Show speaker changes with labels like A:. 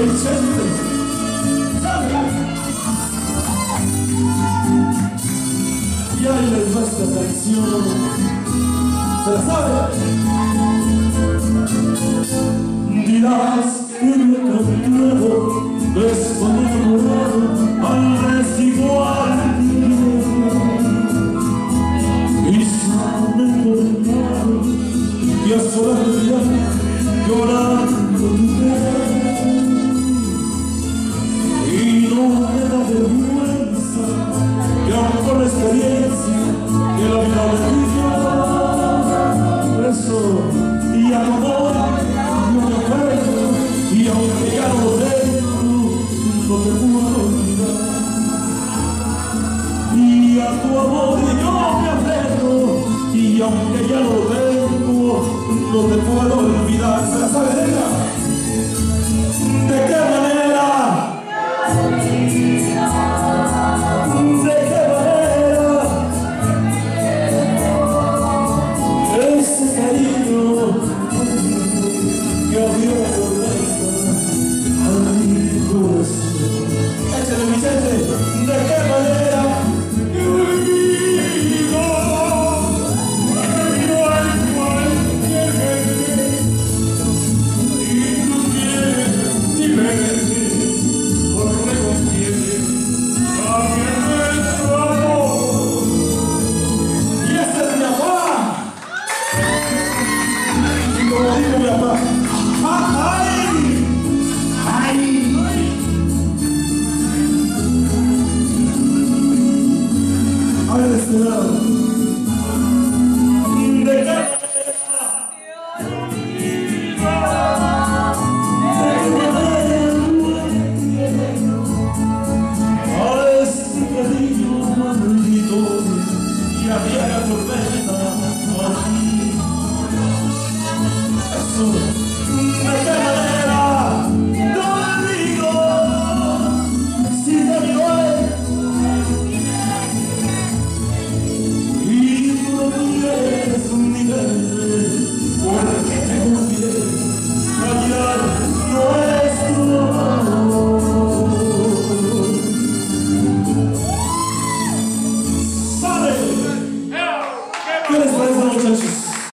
A: Chente, ¿sabe? Y ahí les va esta canción. ¿Se la sabe? Dirás que me he cambiado, estoy enamorado al residuar y solamente enamorado y a solas de viaje llorando tu querer. Y no me da vergüenza que aún con la experiencia que la vida me dio eso y a tu amor no me acuerdo y aunque ya lo tengo no te puedo olvidar. Y a tu amor yo me aferro y aunque ya lo tengo no te puedo olvidar. ¿Se la sabe, nena?